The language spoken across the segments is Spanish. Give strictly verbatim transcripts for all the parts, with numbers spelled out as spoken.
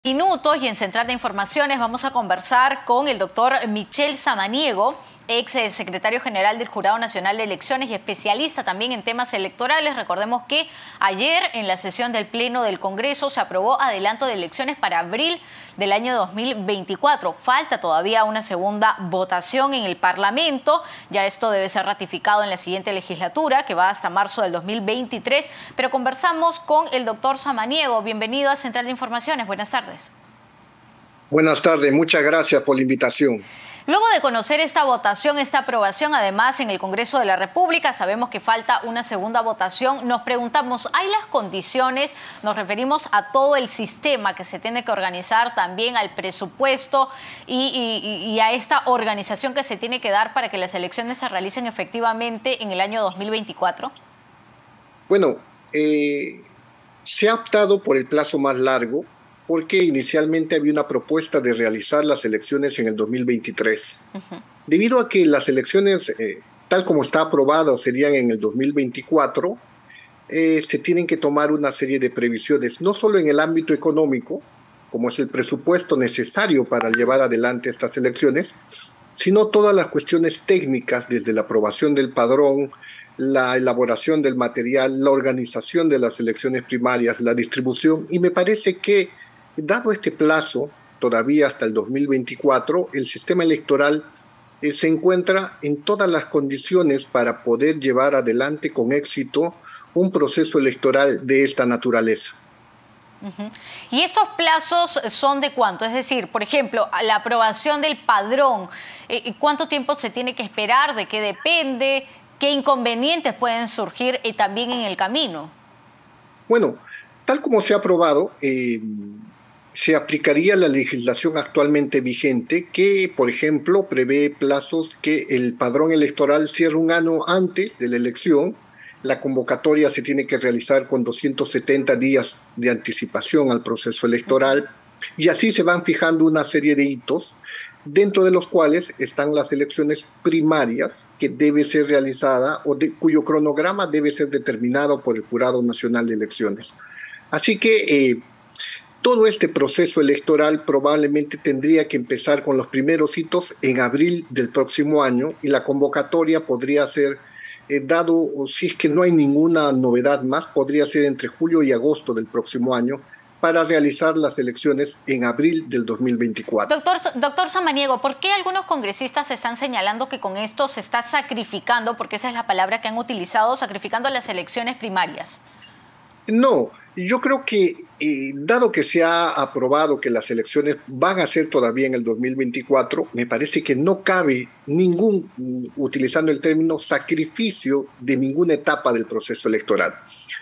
Minutos y en Central de Informaciones vamos a conversar con el doctor Michel Samaniego, ex secretario general del Jurado Nacional de Elecciones y especialista también en temas electorales. Recordemos que ayer en la sesión del Pleno del Congreso se aprobó adelanto de elecciones para abril del año dos mil veinticuatro. Falta todavía una segunda votación en el Parlamento. Ya esto debe ser ratificado en la siguiente legislatura, que va hasta marzo del dos mil veintitrés. Pero conversamos con el doctor Samaniego. Bienvenido a Central de Informaciones. Buenas tardes. Buenas tardes. Muchas gracias por la invitación. Luego de conocer esta votación, esta aprobación, además en el Congreso de la República, sabemos que falta una segunda votación. Nos preguntamos, ¿hay las condiciones? Nos referimos a todo el sistema que se tiene que organizar, también al presupuesto y, y, y a esta organización que se tiene que dar para que las elecciones se realicen efectivamente en el año dos mil veinticuatro. Bueno, eh, se ha optado por el plazo más largo, porque inicialmente había una propuesta de realizar las elecciones en el dos mil veintitrés. Uh-huh. Debido a que las elecciones, eh, tal como está aprobado, serían en el dos mil veinticuatro, eh, se tienen que tomar una serie de previsiones, no solo en el ámbito económico, como es el presupuesto necesario para llevar adelante estas elecciones, sino todas las cuestiones técnicas, desde la aprobación del padrón, la elaboración del material, la organización de las elecciones primarias, la distribución, y me parece que dado este plazo, todavía hasta el dos mil veinticuatro, el sistema electoral eh, se encuentra en todas las condiciones para poder llevar adelante con éxito un proceso electoral de esta naturaleza. Uh-huh. ¿Y estos plazos son de cuánto? Es decir, por ejemplo, la aprobación del padrón, eh, ¿cuánto tiempo se tiene que esperar? ¿De qué depende? ¿Qué inconvenientes pueden surgir eh, también en el camino? Bueno, tal como se ha aprobado, eh, se aplicaría la legislación actualmente vigente que, por ejemplo, prevé plazos que el padrón electoral cierre un año antes de la elección. La convocatoria se tiene que realizar con doscientos setenta días de anticipación al proceso electoral, y así se van fijando una serie de hitos, dentro de los cuales están las elecciones primarias, que debe ser realizada o de, cuyo cronograma debe ser determinado por el Jurado Nacional de Elecciones. Así que eh, todo este proceso electoral probablemente tendría que empezar con los primeros hitos en abril del próximo año, y la convocatoria podría ser, eh, dado, si es que no hay ninguna novedad más, podría ser entre julio y agosto del próximo año, para realizar las elecciones en abril del dos mil veinticuatro. Doctor, doctor Samaniego, ¿por qué algunos congresistas están señalando que con esto se está sacrificando, porque esa es la palabra que han utilizado, sacrificando las elecciones primarias? No, yo creo que eh, dado que se ha aprobado que las elecciones van a ser todavía en el dos mil veinticuatro, me parece que no cabe ningún, utilizando el término, sacrificio de ninguna etapa del proceso electoral.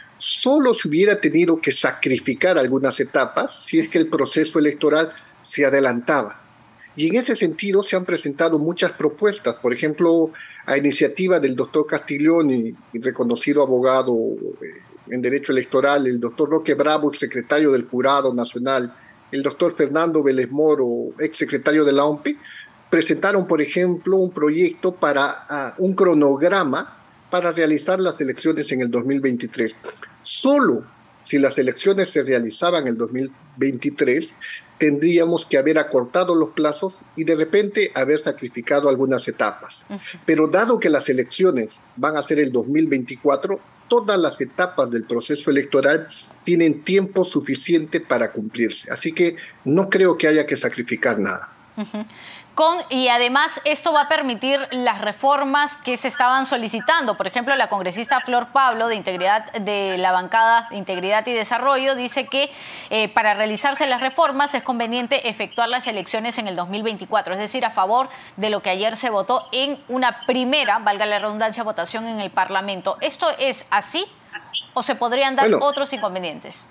Solo se hubiera tenido que sacrificar algunas etapas si es que el proceso electoral se adelantaba. Y en ese sentido se han presentado muchas propuestas, por ejemplo, a iniciativa del doctor Castiglioni, reconocido abogado eh, en Derecho Electoral, el doctor Roque Bravo, secretario del Jurado Nacional, el doctor Fernando Vélez Moro, ex secretario de la O M P E, presentaron, por ejemplo, un proyecto para uh, un cronograma para realizar las elecciones en el dos mil veintitrés. Solo si las elecciones se realizaban en el dos mil veintitrés, tendríamos que haber acortado los plazos y de repente haber sacrificado algunas etapas. Uh-huh. Pero dado que las elecciones van a ser el dos mil veinticuatro, todas las etapas del proceso electoral tienen tiempo suficiente para cumplirse. Así que no creo que haya que sacrificar nada. Uh-huh. Con, y además esto va a permitir las reformas que se estaban solicitando. Por ejemplo, la congresista Flor Pablo de Integridad de la bancada de Integridad y Desarrollo dice que eh, para realizarse las reformas es conveniente efectuar las elecciones en el dos mil veinticuatro, es decir, a favor de lo que ayer se votó en una primera, valga la redundancia, votación en el Parlamento. ¿Esto es así o se podrían dar bueno, otros inconvenientes?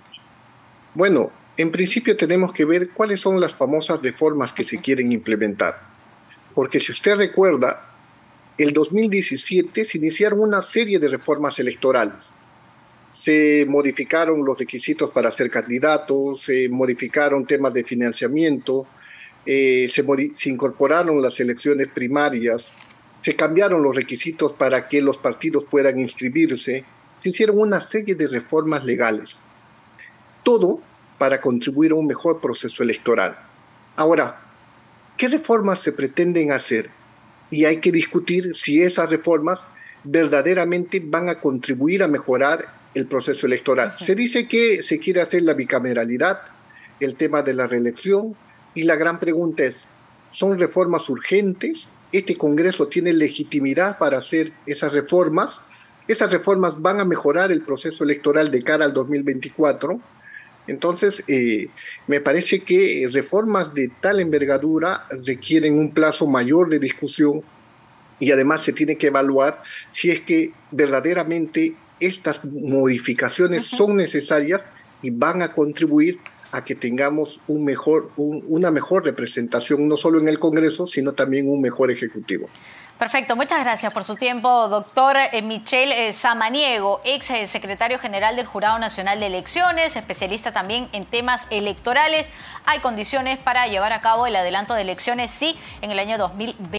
Bueno, en principio tenemos que ver cuáles son las famosas reformas que se quieren implementar. Porque si usted recuerda, el dos mil diecisiete se iniciaron una serie de reformas electorales. Se modificaron los requisitos para ser candidatos, se modificaron temas de financiamiento, eh, se, se incorporaron las elecciones primarias, se cambiaron los requisitos para que los partidos puedan inscribirse, se hicieron una serie de reformas legales. Todo para contribuir a un mejor proceso electoral. Ahora, ¿qué reformas se pretenden hacer? Y hay que discutir si esas reformas verdaderamente van a contribuir a mejorar el proceso electoral. Uh-huh. Se dice que se quiere hacer la bicameralidad, el tema de la reelección, y la gran pregunta es, ¿son reformas urgentes? ¿Este Congreso tiene legitimidad para hacer esas reformas? ¿Esas reformas van a mejorar el proceso electoral de cara al dos mil veinticuatro? Entonces, eh, me parece que reformas de tal envergadura requieren un plazo mayor de discusión y además se tiene que evaluar si es que verdaderamente estas modificaciones uh-huh. son necesarias y van a contribuir a que tengamos un mejor, un, una mejor representación, no solo en el Congreso, sino también un mejor Ejecutivo. Perfecto, muchas gracias por su tiempo, doctor Michel Samaniego, ex secretario general del Jurado Nacional de Elecciones, especialista también en temas electorales. Hay condiciones para llevar a cabo el adelanto de elecciones, sí, en el año dos mil veinte.